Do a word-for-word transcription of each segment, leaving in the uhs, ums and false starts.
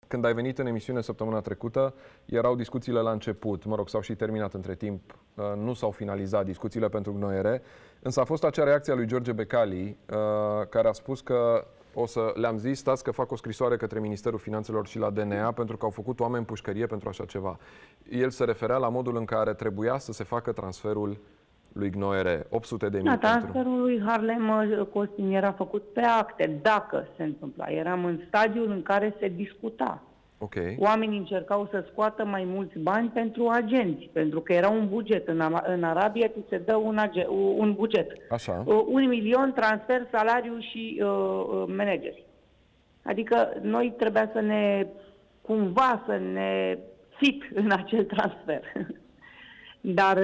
când ai venit în emisiune săptămâna trecută, erau discuțiile la început, mă rog, s-au și terminat între timp, nu s-au finalizat discuțiile pentru Gnoiere, însă a fost acea reacție a lui George Becali, care a spus că o să le-am zis, stați că fac o scrisoare către Ministerul Finanțelor și la D N A pentru că au făcut oameni pușcărie pentru așa ceva. El se referea la modul în care trebuia să se facă transferul lui Gnoiere, opt sute de mii. Da, transferul lui Harlem Costin era făcut pe acte, dacă se întâmpla. Eram în stadiul în care se discuta. Okay. Oamenii încercau să scoată mai mulți bani pentru agenți, pentru că era un buget. În, în Arabia ți se dă un, un buget. Așa. Un milion transfer, salariu și uh, manageri. Adică noi trebuia să ne, cumva să ne fit în acel transfer. Dar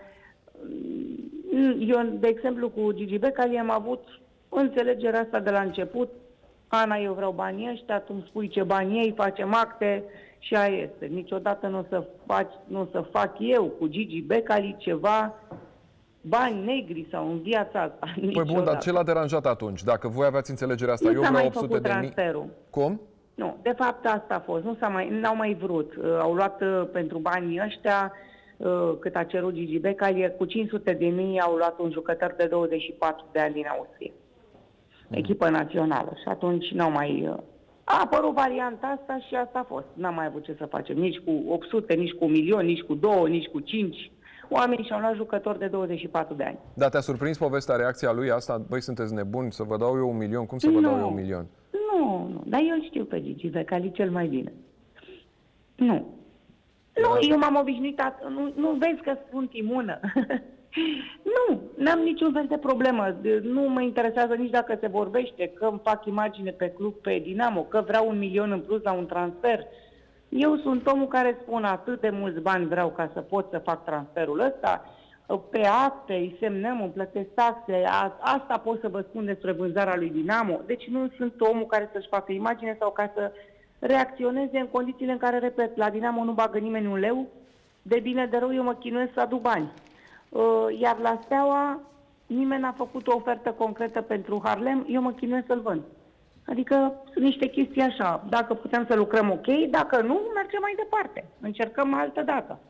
eu, de exemplu, cu Gigi Becali am avut înțelegerea asta de la început. Ana, eu vreau banii ăștia, tu îmi spui ce bani ei, facem acte și aia este. Niciodată nu o să, faci, nu o să fac eu cu Gigi Becali ceva bani negri sau în viața asta. Păi niciodată. bun, dar ce l-a deranjat atunci? Dacă voi aveați înțelegerea asta, nu eu vreau opt sute de mii. Cum? Nu, de fapt asta a fost. Nu s-a mai, n-au mai vrut. Au luat pentru banii ăștia cât a cerut Gigi Becali, cu cinci sute de mii au luat un jucător de douăzeci și patru de ani din Austria. Echipă națională. Și atunci n-au mai... A apărut varianta asta și asta a fost. N-am mai avut ce să facem. Nici cu opt sute, nici cu un milion, nici cu două, nici cu cinci. Oamenii și-au luat jucători de douăzeci și patru de ani. Dar te-a surprins povestea, reacția lui asta? Băi, sunteți nebuni, să vă dau eu un milion? Cum să vă nu, dau eu un milion? Nu, nu. Dar eu îl știu pe Gigi Becali cel mai bine. Nu. Nu, eu m-am obișnuit, nu, nu vezi că sunt imună. Nu, n-am niciun fel de problemă. Nu mă interesează nici dacă se vorbește că îmi fac imagine pe club, pe Dinamo, că vreau un milion în plus la un transfer. Eu sunt omul care spun atât de mulți bani vreau ca să pot să fac transferul ăsta. Pe acte îi semnăm, îmi plătesc taxe. Asta pot să vă spun despre vânzarea lui Dinamo. Deci nu sunt omul care să-și facă imagine sau ca să reacționeze în condițiile în care, repet, la Dinamo nu bagă nimeni un leu. De bine de rău eu mă chinuiesc să aduc bani. Iar la Steaua nimeni n-a făcut o ofertă concretă pentru Harlem, eu mă chinuiesc să-l vând. Adică sunt niște chestii așa, dacă putem să lucrăm ok, dacă nu, mergem mai departe, încercăm altă dată.